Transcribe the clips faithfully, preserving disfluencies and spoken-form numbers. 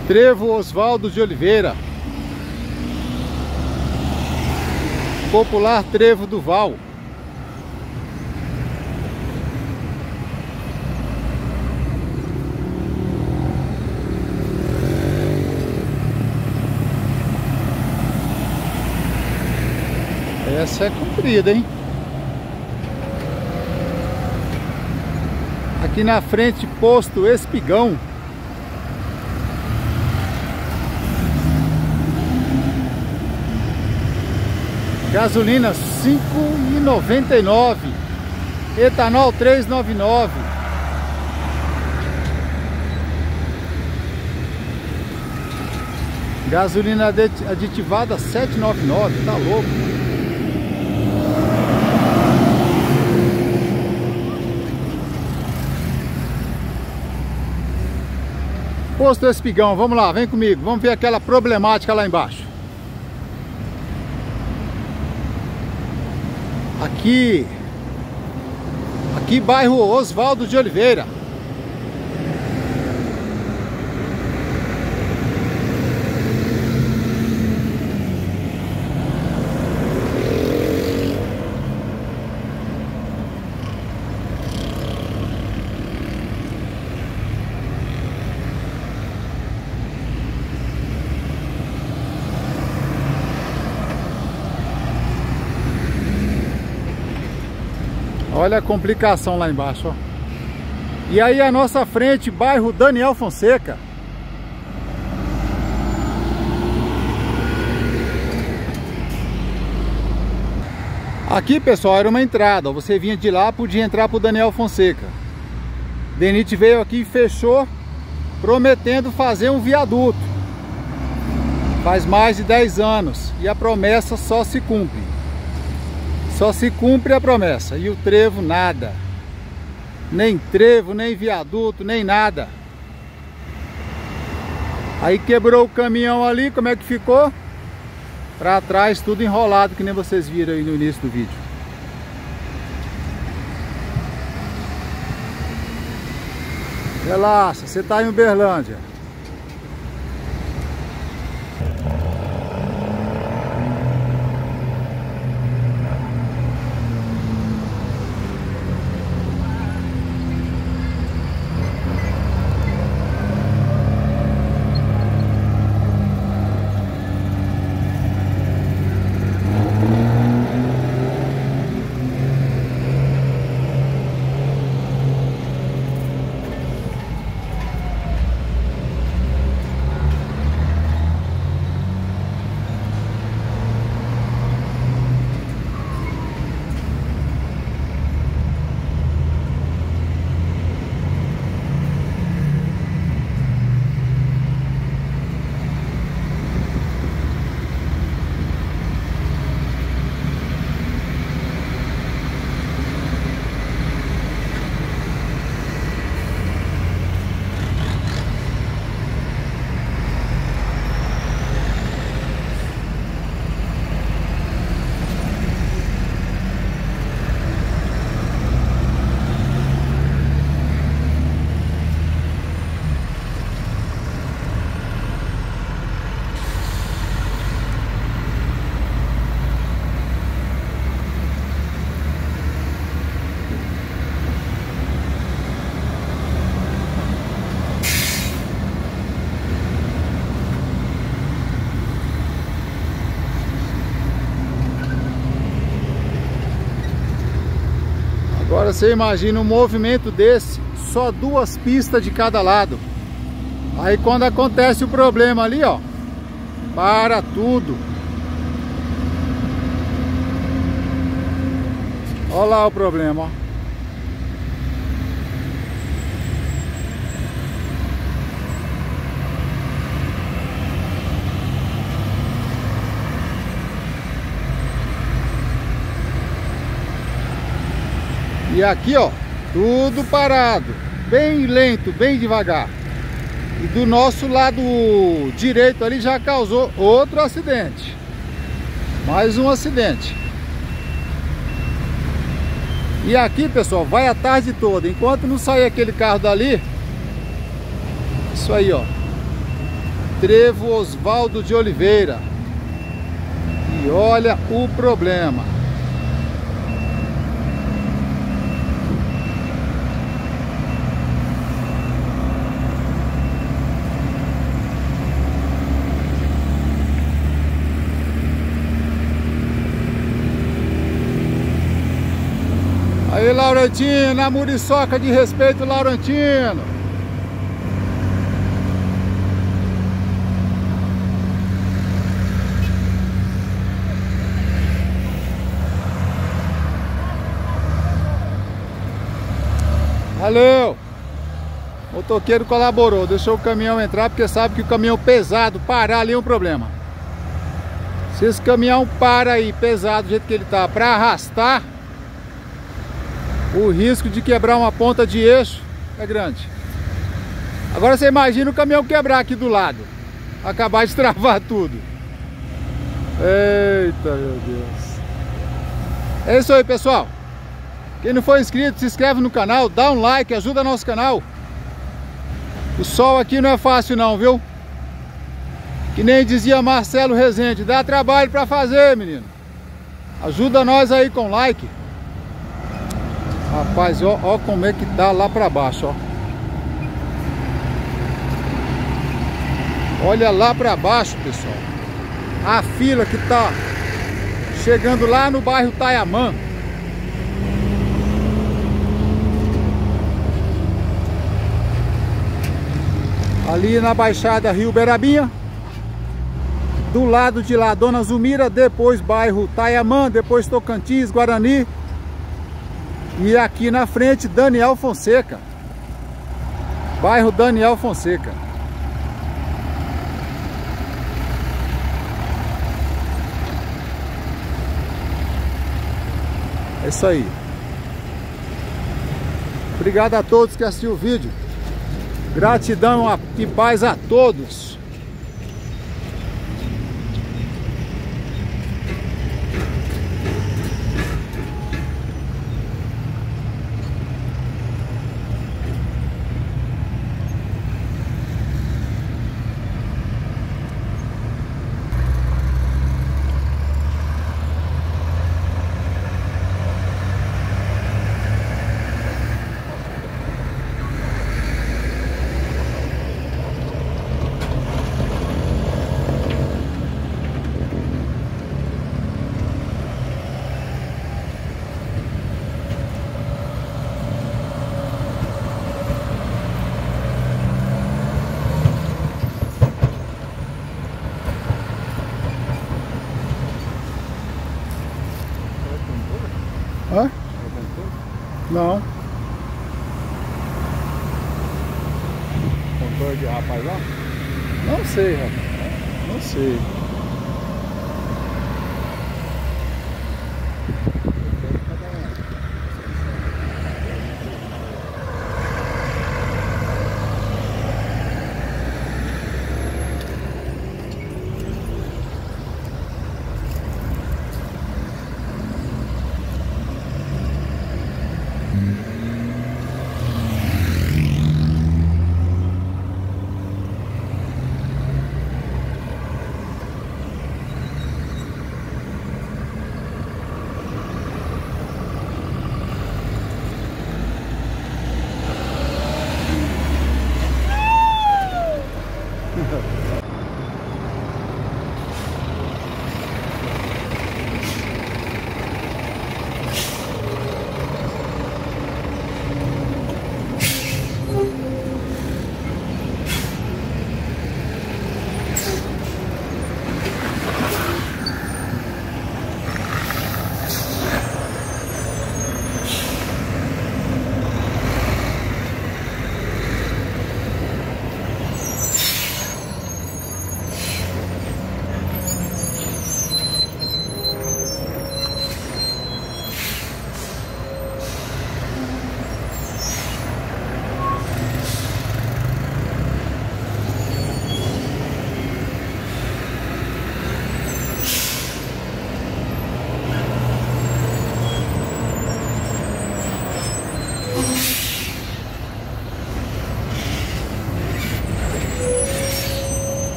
Trevo Oswaldo de Oliveira, popular trevo do Val. Essa é comprida, hein? Aqui na frente, posto Espigão. Gasolina cinco e noventa e nove, etanol três e noventa e nove. Gasolina aditivada sete e noventa e nove, tá louco. Posto Espigão, vamos lá, vem comigo, vamos ver aquela problemática lá embaixo. Aqui, aqui bairro Oswaldo de Oliveira. Olha a complicação lá embaixo, ó. E aí a nossa frente, bairro Daniel Fonseca. Aqui, pessoal, era uma entrada. Você vinha de lá, podia entrar pro Daniel Fonseca. DENIT veio aqui e fechou, prometendo fazer um viaduto. Faz mais de dez anos. E a promessa só se cumpre. Só se cumpre a promessa. E o trevo nada. Nem trevo, nem viaduto, nem nada. Aí quebrou o caminhão ali, como é que ficou? Pra trás tudo enrolado, que nem vocês viram aí no início do vídeo. Relaxa, você tá em Uberlândia. Agora você imagina um movimento desse, só duas pistas de cada lado. Aí quando acontece o problema ali, ó, para tudo. Olha lá o problema, ó. E aqui, ó, tudo parado, bem lento, bem devagar. E do nosso lado direito ali já causou outro acidente. Mais um acidente. E aqui, pessoal, vai a tarde toda. Enquanto não sair aquele carro dali, isso aí, ó, Trevo Osvaldo de Oliveira. E olha o problema. Aí, Laurentino, a muriçoca de respeito, Laurentino. Valeu! O motoqueiro colaborou, deixou o caminhão entrar, porque sabe que o caminhão pesado, parar ali é um problema. Se esse caminhão para aí, pesado do jeito que ele tá, para arrastar, o risco de quebrar uma ponta de eixo é grande. Agora você imagina o caminhão quebrar aqui do lado, acabar de travar tudo. Eita, meu Deus. É isso aí, pessoal. Quem não for inscrito, se inscreve no canal, dá um like, ajuda nosso canal. O sol aqui não é fácil não, viu? Que nem dizia Marcelo Rezende, dá trabalho pra fazer, menino. Ajuda nós aí com like. Rapaz, ó, ó como é que tá lá pra baixo, ó. Olha lá pra baixo, pessoal. A fila que tá chegando lá no bairro Tayamã. Ali na Baixada Rio Berabinha. Do lado de lá, Dona Zumira, depois bairro Tayamã, depois Tocantins, Guarani. E aqui na frente, Daniel Fonseca. Bairro Daniel Fonseca. É isso aí. Obrigado a todos que assistiram o vídeo. Gratidão e paz a todos. Hã? Não. Controle de rapaz lá? Não sei, rapaz. Não sei.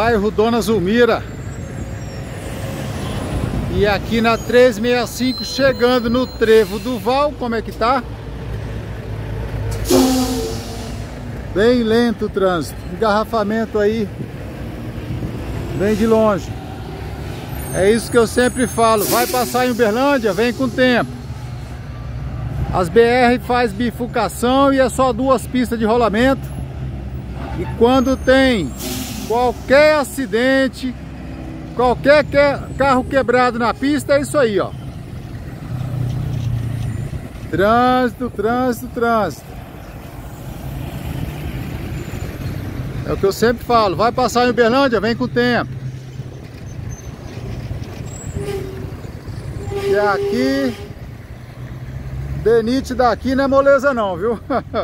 bairro Dona Zulmira. E aqui na trezentos e sessenta e cinco, chegando no Trevo do Val, como é que tá? Bem lento o trânsito, engarrafamento aí, bem de longe. É isso que eu sempre falo, vai passar em Uberlândia, vem com tempo. As B R faz bifurcação e é só duas pistas de rolamento. E quando tem qualquer acidente, qualquer carro quebrado na pista, é isso aí, ó. Trânsito, trânsito, trânsito. É o que eu sempre falo, vai passar em Uberlândia, vem com tempo. E aqui, Denite daqui não é moleza não, viu?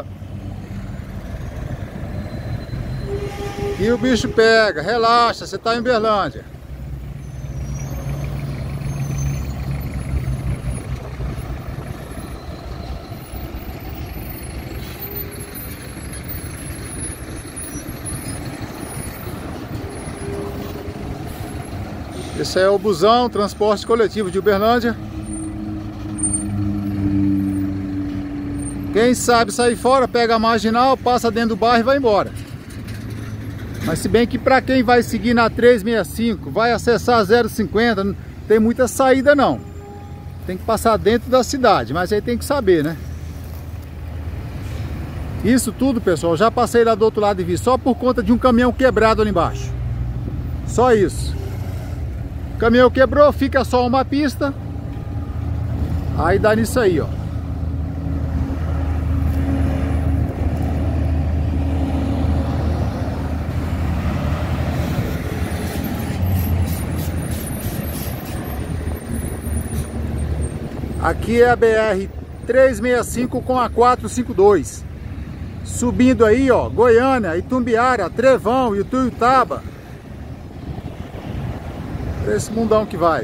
E o bicho pega, relaxa, você tá em Uberlândia. Esse é o busão, transporte coletivo de Uberlândia. Quem sabe sair fora, pega a marginal, passa dentro do bairro e vai embora. Mas se bem que para quem vai seguir na trezentos e sessenta e cinco, vai acessar a zero cinquenta, não tem muita saída não. Tem que passar dentro da cidade, mas aí tem que saber, né? Isso tudo, pessoal, já passei lá do outro lado e vi, só por conta de um caminhão quebrado ali embaixo. Só isso. O caminhão quebrou, fica só uma pista. Aí dá nisso aí, ó. Aqui é a B R trezentos e sessenta e cinco com a quatrocentos e cinquenta e dois. Subindo aí, ó, Goiânia, Itumbiara, Trevão, Ituiutaba. Esse mundão que vai.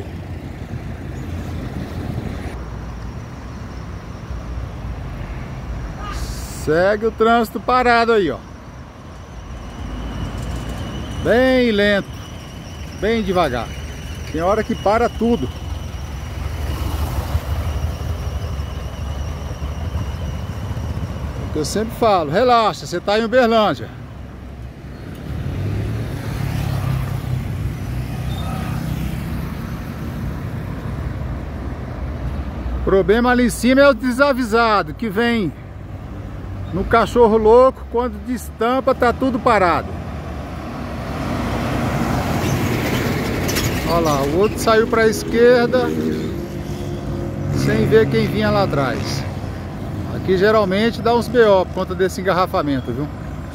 Segue o trânsito parado aí, ó. Bem lento, bem devagar. Tem hora que para tudo. Eu sempre falo, relaxa, você está em Uberlândia. O problema ali em cima é o desavisado, que vem no cachorro louco, quando destampa tá tudo parado. Olha lá, o outro saiu para a esquerda, sem ver quem vinha lá atrás. Aqui geralmente dá uns B O por conta desse engarrafamento, viu?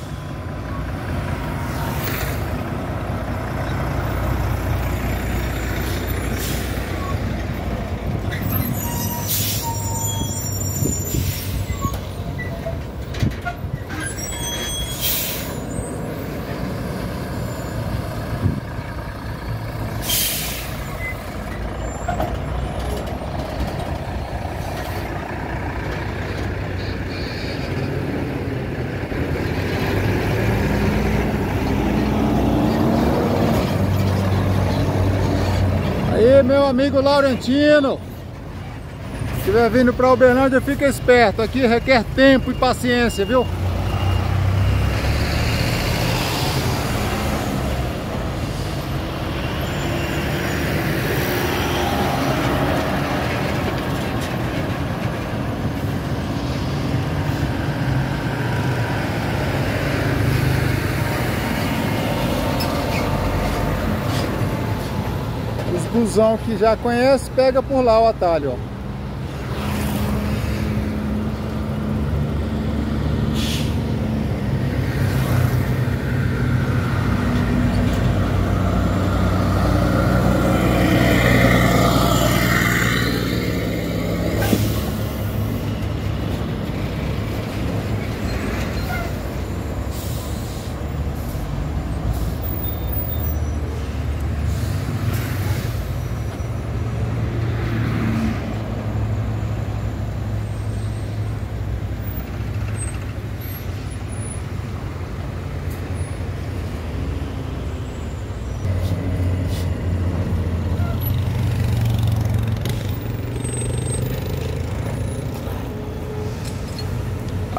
Aí, meu amigo Laurentino, se estiver vindo para Uberlândia, fica esperto. Aqui requer tempo e paciência, viu? Busão que já conhece, pega por lá o atalho, ó.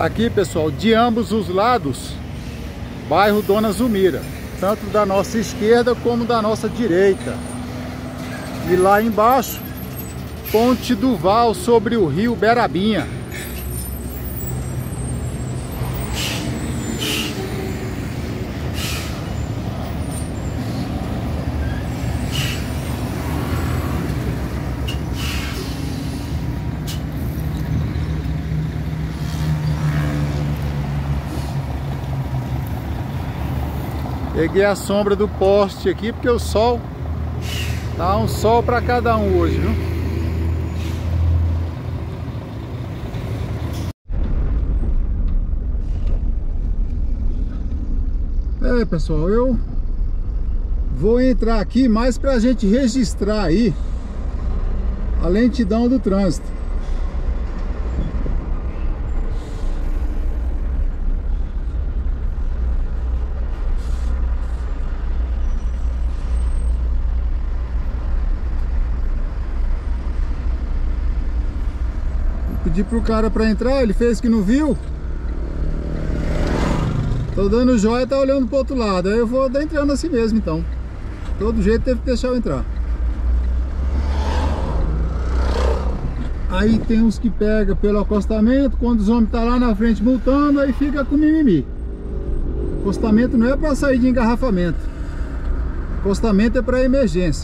Aqui, pessoal, de ambos os lados, bairro Dona Zulmira, tanto da nossa esquerda como da nossa direita. E lá embaixo, Ponte do Val sobre o rio Berabinha. Peguei a sombra do poste aqui porque o sol tá um sol para cada um hoje, viu? É, pessoal, eu vou entrar aqui mais pra gente registrar aí a lentidão do trânsito. Pedi pro cara pra entrar, ele fez que não viu. Tô dando joia e tá olhando pro outro lado. Aí eu vou dar entrando assim mesmo, então. Todo jeito teve que deixar eu entrar. Aí tem uns que pega pelo acostamento. Quando os homens tá lá na frente multando, aí fica com mimimi. Acostamento não é pra sair de engarrafamento. Acostamento é pra emergência.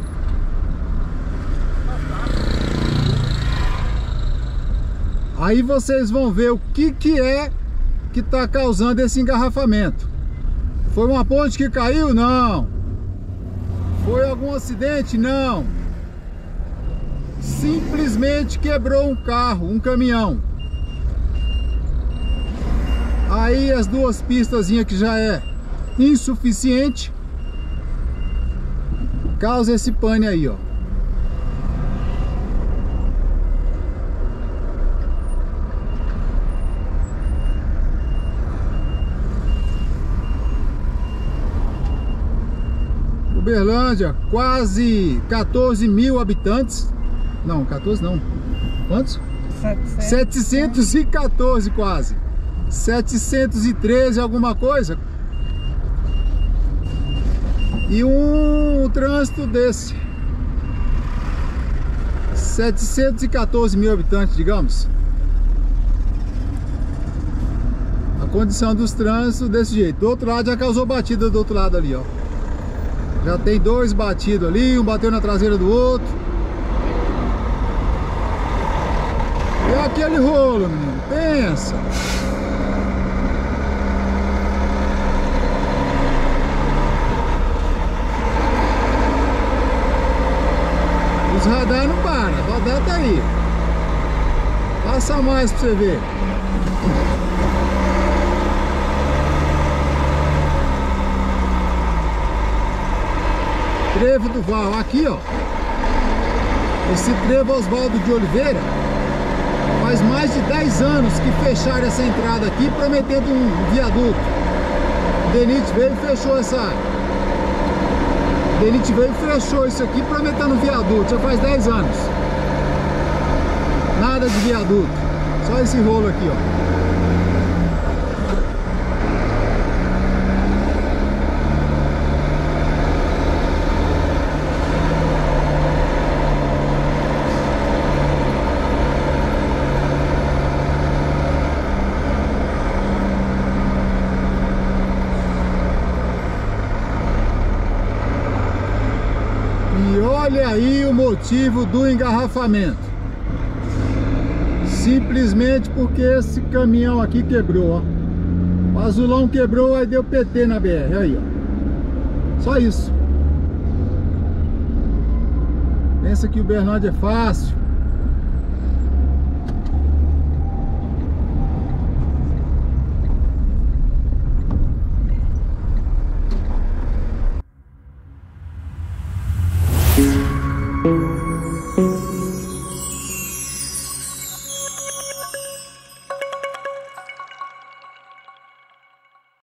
Aí vocês vão ver o que que é que está causando esse engarrafamento. Foi uma ponte que caiu? Não. Foi algum acidente? Não. Simplesmente quebrou um carro, um caminhão. Aí as duas pistazinhas que já é insuficiente, causa esse pane aí, ó. Uberlândia, quase quatorze mil habitantes. Não, quatorze não. Quantos? setecentos e quatorze quase. setecentos e treze alguma coisa. E um, um trânsito desse. setecentos e quatorze mil habitantes, digamos. A condição dos trânsitos desse jeito. Do outro lado já causou batida do outro lado ali, ó. Já tem dois batidos ali, um bateu na traseira do outro. E aquele rolo, menino, pensa. Os radar não param, o radar tá aí. Passa mais pra você ver. Trevo do Val, aqui ó, esse trevo Oswaldo de Oliveira, faz mais de dez anos que fecharam essa entrada aqui, prometendo um viaduto. O DENIT veio e fechou essa, o DENIT veio e fechou isso aqui, prometendo um viaduto, já faz dez anos. Nada de viaduto, só esse rolo aqui ó. Olha aí o motivo do engarrafamento. Simplesmente porque esse caminhão aqui quebrou, ó. O azulão quebrou, aí deu P T na B R, aí, ó. Só isso. Pensa que o Uberlândia é fácil. Música